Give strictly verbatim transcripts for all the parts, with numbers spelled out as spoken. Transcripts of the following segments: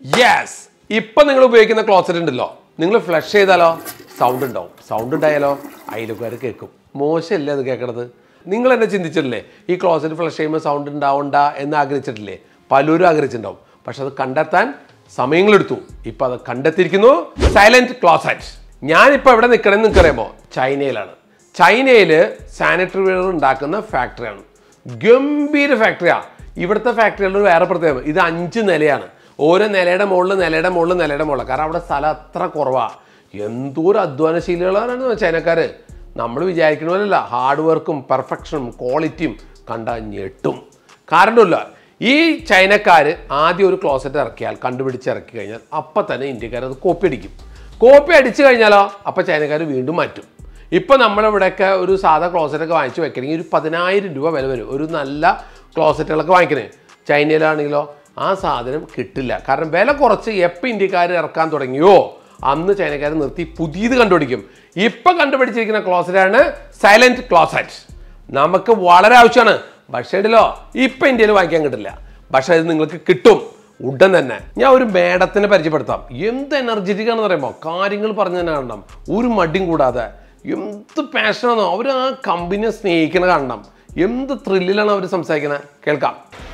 Yes! ഇപ്പം നിങ്ങൾ ഉപയോഗിക്കുന്ന ക്ലോസറ്റ് ഉണ്ടല്ലോ, നിങ്ങൾ ഫ്ലഷ് ചെയ്താലോ സൗണ്ട് ഉണ്ടാവും. സൗണ്ട് ഉണ്ടായാലോ അയൽക്കാർ കേൾക്കും. മോശമല്ലേ അത് കേൾക്കണത്? നിങ്ങൾ എന്നെ ചിന്തിച്ചിട്ടില്ലേ ഈ ക്ലോസറ്റ് ഫ്ലഷ് ചെയ്യുമ്പോൾ സൗണ്ട് ഉണ്ടാവണ്ട എന്ന് ആഗ്രഹിച്ചിട്ടില്ലേ? പലരും ആഗ്രഹിച്ചിട്ടുണ്ടാവും. പക്ഷെ അത് കണ്ടെത്താൻ സമയങ്ങളെടുത്തു. ഇപ്പം അത് കണ്ടെത്തിയിരിക്കുന്നു. Silent closet. ഞാനിപ്പോൾ എവിടെ നിൽക്കണമെന്ന് നിങ്ങൾക്കറിയാമോ? ചൈനയിലാണ്. ചൈനയിൽ സാനിറ്ററി വെയർ ഉണ്ടാക്കുന്ന ഫാക്ടറിയാണ്. ഗംഭീര ഫാക്ടറിയാണ്. ഇവിടുത്തെ ഫാക്ടറികളുടെ വേറെ പ്രത്യേകത, ഇത് അഞ്ച് നിലയാണ്. ഓരോ നിലയുടെ മുകളിൽ നിലയുടെ മുകളിൽ നിലയുടെ മുകളിൽ. കാരണം അവിടെ സ്ഥലം അത്ര കുറവാണ്. എന്തോരം അധ്വാനശീലികളാണ് ചൈനക്കാർ. നമ്മൾ വിചാരിക്കണ പോലെയല്ല. ഹാർഡ് വർക്കും പെർഫെക്ഷനും ക്വാളിറ്റിയും കണ്ടാൽ ഞെട്ടും. കാരണമില്ല, ഈ ചൈനക്കാർ ആദ്യം ഒരു ക്ലോസറ്റ് ഇറക്കിയാൽ കണ്ടുപിടിച്ച് ഇറക്കി കഴിഞ്ഞാൽ അപ്പം തന്നെ ഇന്ത്യക്കാർ അത് കോപ്പി അടിക്കും. കോപ്പി അടിച്ചു കഴിഞ്ഞാലോ അപ്പം ചൈനക്കാർ വീണ്ടും മാറ്റും. ഇപ്പം നമ്മളിവിടെയൊക്കെ ഒരു സാധാ ക്ലോസറ്റൊക്കെ വാങ്ങിച്ച് വെക്കണമെങ്കിൽ ഒരു പതിനായിരം രൂപ വില വരും. ഒരു നല്ല ക്ലോസറ്റുകളൊക്കെ വാങ്ങിക്കണേ. ചൈനയിലാണെങ്കിലോ ആ സാധനം കിട്ടില്ല. കാരണം വില കുറച്ച് എപ്പോൾ ഇന്ത്യക്കാർ ഇറക്കാൻ തുടങ്ങിയോ അന്ന് ചൈനക്കാർ നിർത്തി പുതിയത് കണ്ടുപിടിക്കും. ഇപ്പം കണ്ടുപിടിച്ചിരിക്കുന്ന ക്ലോസറ്റാണ് സൈലന്റ് ക്ലോസറ്റ്. നമുക്ക് വളരെ ആവശ്യമാണ്. പക്ഷേ ഉണ്ടല്ലോ ഇപ്പം ഇന്ത്യയിൽ വാങ്ങിക്കാൻ കിട്ടില്ല. പക്ഷേ ഇത് നിങ്ങൾക്ക് കിട്ടും ഉടൻ തന്നെ. ഞാൻ ഒരു മേഡത്തിനെ പരിചയപ്പെടുത്താം. എന്ത് എനർജറ്റിക് ആണെന്ന് പറയുമ്പോൾ കാര്യങ്ങൾ പറഞ്ഞു തന്നെ കാണണം. ഒരു മടിയും കൂടാതെ. എന്ത് പാഷനാണോ അവർ ആ കമ്പനിയെ സ്നേഹിക്കണ കാണണം. എന്ത് ത്രില്ലിലാണ് അവർ സംസാരിക്കുന്നത്. കേൾക്കാം.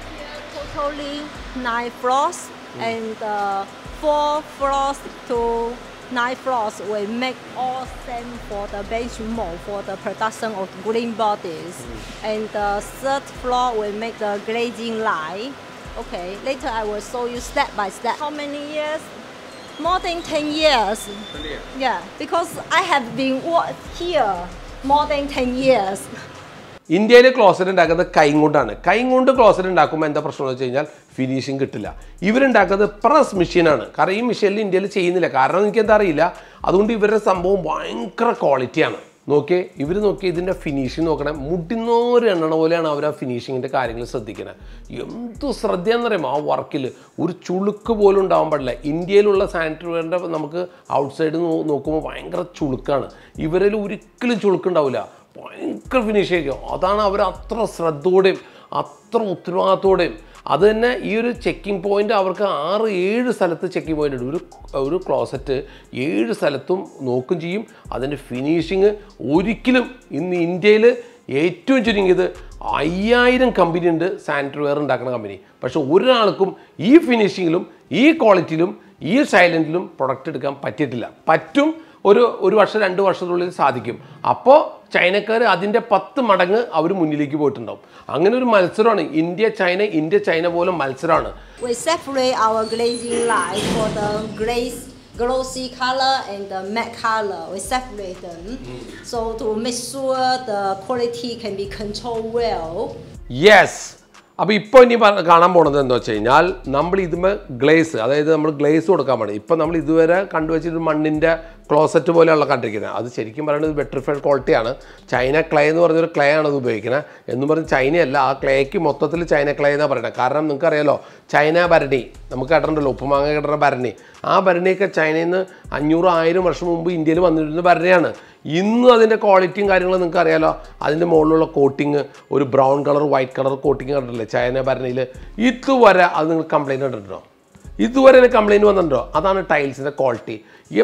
Totally nine floors and uh, four floors to nine floors will make all same for the base mold for the production of green bodies, and the third floor will make the glazing line. Okay, later I will show you step by step. How many years? More than ten years. ten years. Yeah, because I have been work here more than ten years. ഇന്ത്യയിൽ closet ഉണ്ടാക്കുന്നത് കൈ കൊണ്ടാണ്. കൈ കൊണ്ട് closet ഉണ്ടാക്കുമ്പോൾ എന്താ പ്രശ്നം എന്ന് വെച്ച് കഴിഞ്ഞാൽ ഫിനിഷിങ് കിട്ടില്ല. ഇവരുണ്ടാക്കുന്നത് പ്രസ് മെഷീനാണ്. കാരണം ഈ മെഷീനിൽ ഇന്ത്യയിൽ ചെയ്യുന്നില്ല. കാരണം എനിക്ക് എന്താ അറിയില്ല. അതുകൊണ്ട് ഇവരുടെ സംഭവം ഭയങ്കര ക്വാളിറ്റിയാണ്. നോക്കിയേ, ഇവർ നോക്കി ഇതിൻ്റെ ഫിനിഷിങ് നോക്കണേ. മുടിന്നോര് എണ്ണണ പോലെയാണ് അവർ ആ ഫിനിഷിങ്ങിൻ്റെ കാര്യങ്ങൾ ശ്രദ്ധിക്കുന്നത്. എന്ത് ശ്രദ്ധയെന്ന് പറയുമ്പോൾ ആ വർക്കിൽ ഒരു ചുളുക്ക് പോലും ഉണ്ടാവാൻ പാടില്ല. ഇന്ത്യയിലുള്ള സാനിറ്ററി വെയറിൻ്റെ നമുക്ക് ഔട്ട്സൈഡ് നോക്കുമ്പോൾ ഭയങ്കര ചുളുക്കാണ്. ഇവരിൽ ഒരിക്കലും ചുളുക്കുണ്ടാവില്ല. ഭയങ്കര ഫിനിഷ് ചെയ്യും. അതാണ് അവർ അത്ര ശ്രദ്ധയോടെയും അത്ര ഉത്തരവാദിത്തോടെയും. അത് തന്നെ ഈ ഒരു ചെക്കിംഗ് പോയിൻ്റ് അവർക്ക് ആറ് ഏഴ് സ്ഥലത്ത് ചെക്കിംഗ് പോയിൻ്റ് ഉണ്ട്. ഒരു ഒരു ക്ലോസറ്റ് ഏഴ് സ്ഥലത്തും നോക്കും ചെയ്യും. അതിൻ്റെ ഫിനിഷിങ് ഒരിക്കലും ഇന്ന് ഇന്ത്യയിൽ ഏറ്റവും ചുരുങ്ങിയത് അയ്യായിരം കമ്പനി ഉണ്ട് സാനിറ്ററി വെയർ ഉണ്ടാക്കുന്ന കമ്പനി. പക്ഷെ ഒരാൾക്കും ഈ ഫിനിഷിങ്ങിലും ഈ ക്വാളിറ്റിയിലും ഈ സൈലൻറ്റിലും പ്രൊഡക്റ്റ് എടുക്കാൻ പറ്റിയിട്ടില്ല. പറ്റും, ഒരു ഒരു വർഷം രണ്ട് വർഷത്തിനുള്ളിൽ സാധിക്കും. അപ്പോൾ ചൈനക്കാർ അതിൻ്റെ പത്ത് മടങ്ങ് അവർ മുന്നിലേക്ക് പോയിട്ടുണ്ടാവും. അങ്ങനെ ഒരു മത്സരമാണ് ഇന്ത്യ ചൈന. ഇന്ത്യ ചൈന പോലെ മത്സരമാണ്. We separate our glazing line for the glaze glossy color and the matte color. We separate them mm. so to make sure the quality can be controlled well. Yes. അപ്പോൾ ഇപ്പോൾ ഇനി കാണാൻ പോകുന്നത് എന്താ വെച്ച് കഴിഞ്ഞാൽ നമ്മൾ ഇതുമേ ഗ്ലേസ്, അതായത് നമ്മൾ ഗ്ലേസ് കൊടുക്കാൻ പാടില്ല. ഇപ്പം നമ്മൾ ഇതുവരെ കണ്ടുവച്ചിട്ട് മണ്ണിൻ്റെ ക്ലോസറ്റ് പോലെയുള്ള കണ്ടിരിക്കുന്നത്. അത് ശരിക്കും പറയുന്നത് വെട്രിഫൈഡ് ക്വാളിറ്റിയാണ്. ചൈന ക്ലേ എന്ന് പറഞ്ഞൊരു ക്ലേ ആണ് അത് ഉപയോഗിക്കുന്നത്. എന്ന് പറഞ്ഞ് ചൈനയല്ല, ആ ക്ലേക്ക് മൊത്തത്തിൽ ചൈന ക്ലേ എന്നാണ് പറയുന്നത്. കാരണം നിങ്ങൾക്കറിയാലോ ചൈന ഭരണി നമുക്ക് കേട്ടിട്ടുണ്ടല്ലോ, ഉപ്പുമാങ്ങ കിട്ടുന്ന ഭരണി. ആ ഭരണിയൊക്കെ ചൈനയിൽ നിന്ന് അഞ്ഞൂറ് ആയിരം വർഷം മുമ്പ് ഇന്ത്യയിൽ വന്നിരുന്ന ഭരണിയാണ്. ഇന്നും അതിൻ്റെ ക്വാളിറ്റിയും കാര്യങ്ങളും നിങ്ങൾക്ക് അറിയാലോ. അതിൻ്റെ മുകളിലുള്ള കോട്ടിങ് ഒരു brown colour white colour coating കണ്ടിട്ടില്ലേ ചൈന ഭരണിയിൽ? ഇതുവരെ അത് നിങ്ങൾ കംപ്ലയിൻറ്റ് കണ്ടിട്ടുണ്ടോ? ഇതുവരെ എനിക്ക് കംപ്ലയിൻറ്റ് വന്നിട്ടുണ്ടോ? അതാണ് ടൈൽസിൻ്റെ ക്വാളിറ്റി.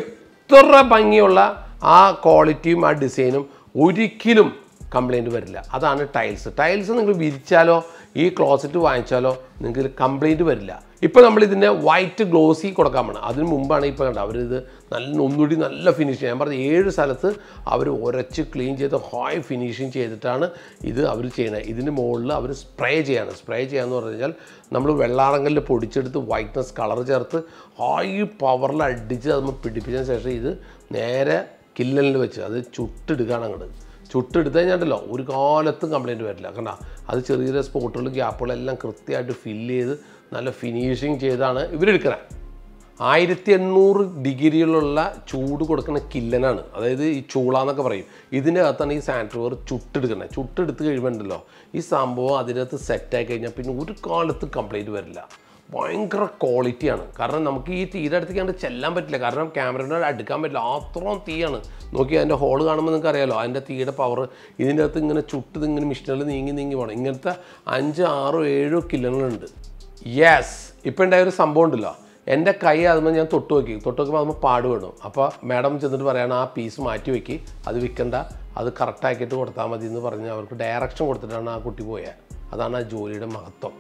എത്ര ഭംഗിയുള്ള ആ ക്വാളിറ്റിയും ആ ഡിസൈനും ഒരിക്കലും കംപ്ലയിൻറ്റ് വരില്ല. അതാണ് ടൈൽസ്. ടൈൽസ് നിങ്ങൾ വിരിച്ചാലോ ഈ ക്ലോസറ്റ് വാങ്ങിച്ചാലോ നിങ്ങൾക്ക് കംപ്ലയിൻറ്റ് വരില്ല. ഇപ്പോൾ നമ്മളിതിൻ്റെ വൈറ്റ് ഗ്ലോസി കൊടുക്കാൻ വേണം. അതിന് മുമ്പാണ് ഇപ്പോൾ കണ്ടത് അവരിത് നല്ല ഒന്നുകൂടി നല്ല ഫിനിഷിങ്. ഞാൻ പറഞ്ഞ ഏഴ് സ്ഥലത്ത് അവർ ഉരച്ച് ക്ലീൻ ചെയ്ത് ഹൈ ഫിനിഷിങ് ചെയ്തിട്ടാണ് ഇത് അവർ ചെയ്യുന്നത്. ഇതിന് മുകളിൽ അവർ സ്പ്രേ ചെയ്യാണ്. സ്പ്രേ ചെയ്യാന്ന് പറഞ്ഞു കഴിഞ്ഞാൽ നമ്മൾ വെള്ളാറങ്കലിൽ പൊടിച്ചെടുത്ത് വൈറ്റ്നസ് കളർ ചേർത്ത് ഹൈ പവറിൽ അടിച്ച് അത് പിടിപ്പിച്ചതിന് ശേഷം ഇത് നേരെ കില്ലനിൽ വെച്ച് അത് ചുട്ടെടുക്കുകയാണ് അങ്ങോട്ട്. ചുട്ടെടുത്ത് കഴിഞ്ഞാൽ ഒരു കാലത്തും കംപ്ലയിൻറ്റ് വരില്ല. കണ്ട അത് ചെറിയ ചെറിയ സ്പോട്ടുകളും ഗ്യാപ്പുകളെല്ലാം കൃത്യമായിട്ട് ഫില്ല് ചെയ്ത് നല്ല ഫിനിഷിങ് ചെയ്താണ് ഇവരെടുക്കുന്നത്. ആയിരത്തി എണ്ണൂറ് ഡിഗ്രിയിലുള്ള ചൂട് കൊടുക്കുന്ന കില്ലനാണ്, അതായത് ഈ ചൂള എന്നൊക്കെ പറയും. ഇതിൻ്റെ അകത്താണ് ഈ സാനിറ്ററി വെയർ ചുട്ടെടുക്കുന്നത്. ചുട്ടെടുത്ത് കഴിയുമ്പോണ്ടല്ലോ ഈ സംഭവം അതിനകത്ത് സെറ്റായി കഴിഞ്ഞാൽ പിന്നെ ഒരു കാലത്ത് കംപ്ലയിൻറ്റ് വരില്ല. ഭയങ്കര ക്വാളിറ്റിയാണ്. കാരണം നമുക്ക് ഈ തീയുടെ അടുത്തേക്ക് കണ്ട് ചെല്ലാൻ പറ്റില്ല. കാരണം ക്യാമറയുടെ അടുക്കാൻ പറ്റില്ല. അത്രയും തീയാണ്. നോക്കി അതിൻ്റെ ഹോൾ കാണുമ്പോൾ നിങ്ങൾക്ക് അറിയാമല്ലോ അതിൻ്റെ തീയുടെ പവർ. ഇതിൻ്റെ അകത്ത് ഇങ്ങനെ ചുട്ട് ഇങ്ങനെ മിഷീനുകൾ നീങ്ങി നീങ്ങി പോകണം. ഇങ്ങനത്തെ അഞ്ച് ആറോ ഏഴോ കില്ലുകളുണ്ട്. യെസ്, ഇപ്പം ഉണ്ടായൊരു സംഭവം ഉണ്ടല്ലോ, എൻ്റെ കൈ അതുമ്പോൾ ഞാൻ തൊട്ട് നോക്കി തൊട്ട് നോക്കുമ്പോൾ അതുമ്പോൾ പാട് വീണു. അപ്പോൾ മാഡം ചെന്നിട്ട് പറയാണ് ആ പീസ് മാറ്റി വയ്ക്കി, അത് വിൽക്കണ്ട, അത് കറക്റ്റാക്കിയിട്ട് കൊടുത്താൽ മതി എന്ന് പറഞ്ഞ് അവർക്ക് ഡയറക്ഷൻ കൊടുത്തിട്ടാണ് ആ കുട്ടി പോയത്. അതാണ് ആ ജോലിയുടെ മഹത്വം.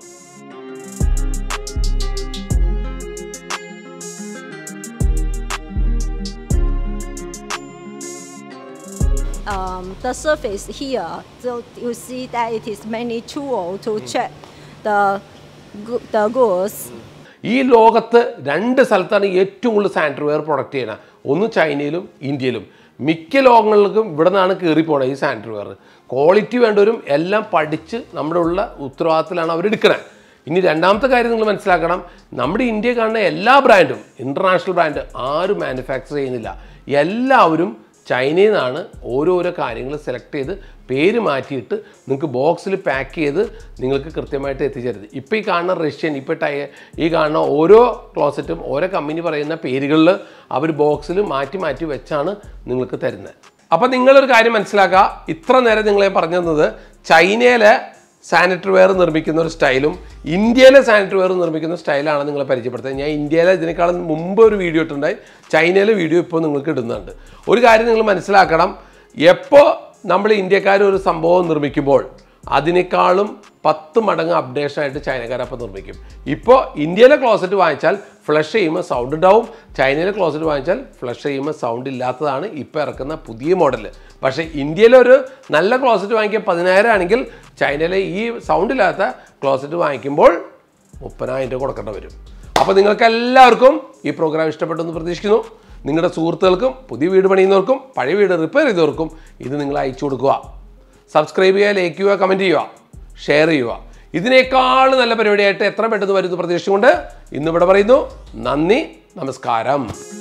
Um, the surface here, so you see that it is many tools to check the go- the goods. ഈ ലോകത്ത് രണ്ട് സ്ഥലത്താണ് ഏറ്റവും കൂടുതൽ സാനിറ്ററി വെയർ പ്രൊഡക്റ്റ് ചെയ്യുന്നത്. ഒന്ന് ചൈനയിലും ഇന്ത്യയിലും. മിക്ക ലോകങ്ങളിലും ഇവിടെ നിന്നാണ് കയറി പോണത് ഈ സാനിറ്ററി വെയർ. ക്വാളിറ്റി വേണ്ടവരും എല്ലാം പഠിച്ച് നമ്മുടെ ഉള്ള ഉത്തരവാദിത്തത്തിലാണ് അവരെടുക്കുന്നത്. ഇനി രണ്ടാമത്തെ കാര്യം നിങ്ങൾ മനസ്സിലാക്കണം, നമ്മുടെ ഇന്ത്യയിൽ കാണുന്ന എല്ലാ ബ്രാൻഡും ഇൻ്റർനാഷണൽ ബ്രാൻഡ് ആരും മാനുഫാക്ചർ ചെയ്യുന്നില്ല. എല്ലാവരും ചൈനയിൽ നിന്നാണ് ഓരോരോ കാര്യങ്ങൾ സെലക്ട് ചെയ്ത് പേര് മാറ്റിയിട്ട് നിങ്ങൾക്ക് ബോക്സിൽ പാക്ക് ചെയ്ത് നിങ്ങൾക്ക് കൃത്യമായിട്ട് എത്തിച്ചേരുത്. ഇപ്പോൾ ഈ കാണുന്ന റഷ്യൻ, ഇപ്പോൾ ടൈ ഈ കാണുന്ന ഓരോ ക്ലോസറ്റും ഓരോ കമ്പനി പറയുന്ന പേരുകളിൽ അവർ ബോക്സിൽ മാറ്റി മാറ്റി വെച്ചാണ് നിങ്ങൾക്ക് തരുന്നത്. അപ്പോൾ നിങ്ങളൊരു കാര്യം മനസ്സിലാക്കുക, ഇത്ര നേരം നിങ്ങളെ പറഞ്ഞു തന്നത് ചൈനയിലെ സാനിറ്ററി വെയർ നിർമ്മിക്കുന്ന ഒരു സ്റ്റൈലും ഇന്ത്യയിലെ സാനിറ്ററി വെയർ നിർമ്മിക്കുന്ന സ്റ്റൈലാണ് നിങ്ങളെ പരിചയപ്പെടുത്തുന്നത്. ഞാൻ ഇന്ത്യയിലെ ഇതിനേക്കാളും മുമ്പ് ഒരു വീഡിയോ ഇട്ടുണ്ടായി, ചൈനയിലെ വീഡിയോ ഇപ്പോൾ നിങ്ങൾക്ക് ഇടുന്നുണ്ട്. ഒരു കാര്യം നിങ്ങൾ മനസ്സിലാക്കണം, എപ്പോൾ നമ്മൾ ഇന്ത്യക്കാർ ഒരു സംഭവം നിർമ്മിക്കുമ്പോൾ അതിനേക്കാളും പത്ത് മടങ്ങ് അപ്ഡേഷനായിട്ട് ചൈനക്കാരപ്പം നിർമ്മിക്കും. ഇപ്പോൾ ഇന്ത്യയിലെ ക്ലോസറ്റ് വാങ്ങിച്ചാൽ ഫ്ലഷ് ചെയ്യുമ്പോൾ സൗണ്ട് ഉണ്ടാവും, ചൈനയിലെ ക്ലോസറ്റ് വാങ്ങിച്ചാൽ ഫ്ലഷ് ചെയ്യുമ്പോൾ സൗണ്ട് ഇല്ലാത്തതാണ് ഇപ്പോൾ ഇറക്കുന്ന പുതിയ മോഡൽ. പക്ഷേ ഇന്ത്യയിലൊരു നല്ല ക്ലോസറ്റ് വാങ്ങിക്കുക പതിനായിരം ആണെങ്കിൽ ചൈനയിലെ ഈ സൗണ്ട് ഇല്ലാത്ത ക്ലോസറ്റ് വാങ്ങിക്കുമ്പോൾ മുപ്പതിനായിരം രൂപ കൊടുക്കേണ്ടി വരും. അപ്പോൾ നിങ്ങൾക്ക് എല്ലാവർക്കും ഈ പ്രോഗ്രാം ഇഷ്ടപ്പെട്ടെന്ന് പ്രതീക്ഷിക്കുന്നു. നിങ്ങളുടെ സുഹൃത്തുക്കൾക്കും പുതിയ വീട് പണിയുന്നവർക്കും പഴയ വീട് റിപ്പയർ ചെയ്തവർക്കും ഇത് നിങ്ങൾ അയച്ചു കൊടുക്കുക. സബ്സ്ക്രൈബ് ചെയ്യുക, ലൈക്ക് ചെയ്യുക, കമൻറ്റ് ചെയ്യുക, ഷെയർ ചെയ്യുക. ഇതിനേക്കാൾ നല്ല പരിപാടിയായിട്ട് എത്ര പെട്ടെന്ന് വരുന്നു പ്രതീക്ഷിച്ചുകൊണ്ട് ഇന്നിവിടെ പറയുന്നു. നന്ദി, നമസ്കാരം.